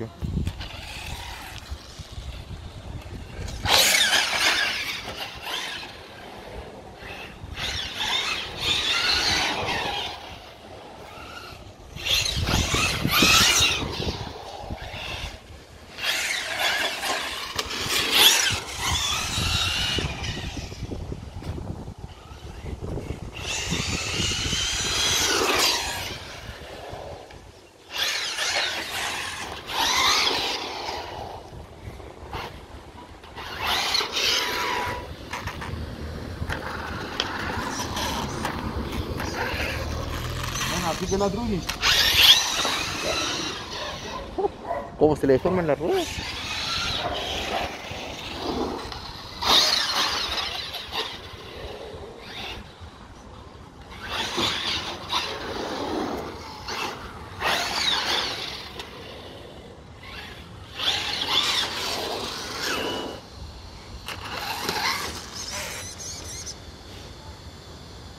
qué. Bueno, así que la truqui. ¿Cómo se le deforman las ruedas?